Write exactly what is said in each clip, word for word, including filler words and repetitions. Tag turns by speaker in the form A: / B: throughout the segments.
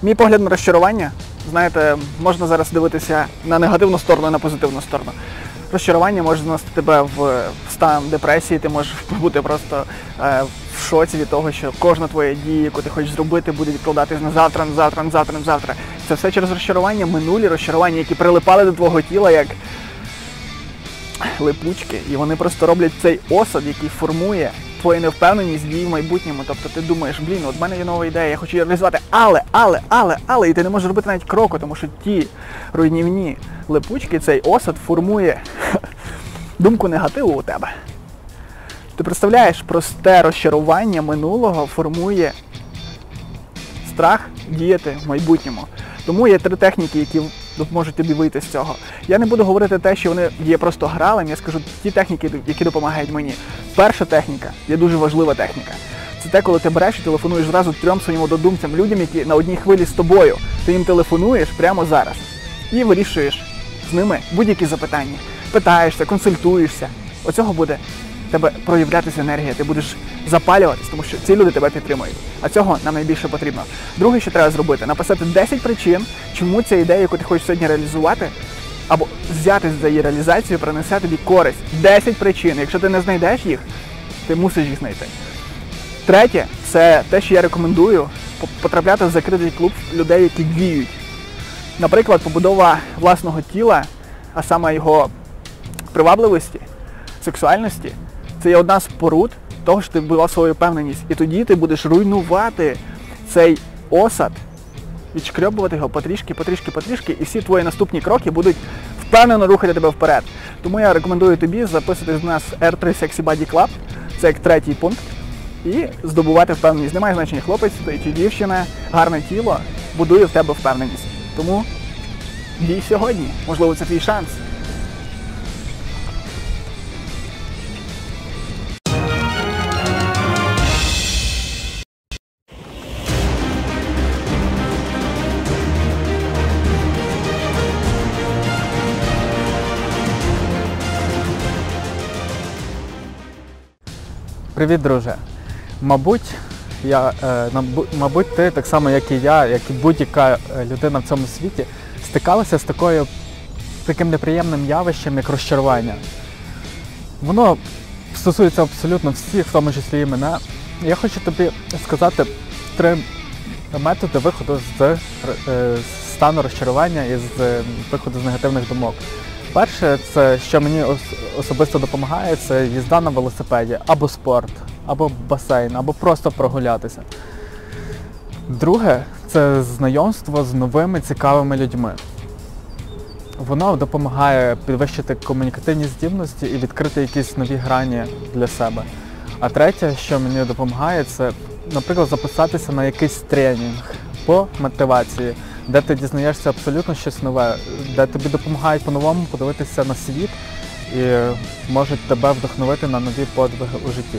A: Мій погляд на розчарування, знаєте, можна зараз дивитися на негативну сторону і на позитивну сторону. Розчарування може заносити тебе в стан депресії, ти можеш бути просто е, в шоці від того, що кожна твоя дія, яку ти хочеш зробити, буде відкладатись на завтра, на завтра, на завтра, на завтра. Це все через розчарування, минулі розчарування, які прилипали до твого тіла як липучки. І вони просто роблять цей осад, який формує твою невпевненість в дії в майбутньому. Тобто ти думаєш, блін, от в мене є нова ідея, я хочу її реалізувати, але, але, але, але, і ти не можеш робити навіть кроку, тому що ті руйнівні липучки, цей осад формує думку негативу у тебе. Ти представляєш, просте розчарування минулого формує страх діяти в майбутньому. Тому є три техніки, які допоможуть тобі вийти з цього. Я не буду говорити те, що вони є просто гралем, я скажу ті техніки, які допомагають мені. Перша техніка, є дуже важлива техніка. Це те, коли ти береш і телефонуєш зразу трьом своїм однодумцям, людям, які на одній хвилі з тобою. Ти їм телефонуєш прямо зараз і вирішуєш з ними будь-які запитання. Питаєшся, консультуєшся. Оцього буде в тебе проявлятися енергія, ти будеш запалюватись, тому що ці люди тебе підтримують. А цього нам найбільше потрібно. Друге, що треба зробити, написати десять причин, чому ця ідея, яку ти хочеш сьогодні реалізувати, або взятись за її реалізацію, принесе тобі користь. десять причин. Якщо ти не знайдеш їх, ти мусиш їх знайти. Третє, це те, що я рекомендую, потрапляти в закритий клуб людей, які діють. Наприклад, побудова власного тіла, а саме його привабливості, сексуальності, це є одна з поруд того, що ти вбивав свою впевненість. І тоді ти будеш руйнувати цей осад, відшкрьобувати його потрішки, потрішки, потрішки, і всі твої наступні кроки будуть впевнено рухати тебе вперед. Тому я рекомендую тобі записатись в нас ар три Sexy Body Club, це як третій пункт, і здобувати впевненість. Немає значення, хлопець ти чи дівчина, гарне тіло будує в тебе впевненість. Тому дій сьогодні, можливо, це твій шанс.
B: Привіт, друже. Мабуть, я, е, мабуть, ти, так само як і я, як і будь-яка людина в цьому світі, стикалася з такою, таким неприємним явищем, як розчарування. Воно стосується абсолютно всіх, в тому числі і мене. Я хочу тобі сказати три методи виходу з е, стану розчарування і з виходу з негативних думок. Перше, це, що мені особисто допомагає, це їзда на велосипеді, або спорт, або басейн, або просто прогулятися. Друге, це знайомство з новими цікавими людьми. Воно допомагає підвищити комунікативні здібності і відкрити якісь нові грані для себе. А третє, що мені допомагає, це, наприклад, записатися на якийсь тренінг по мотивації, де ти дізнаєшся абсолютно щось нове, де тобі допомагають по-новому подивитися на світ і можуть тебе вдохновити на нові подвиги у житті.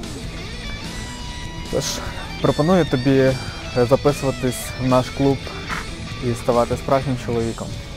B: Тож, пропоную тобі записуватись в наш клуб і ставати справжнім чоловіком.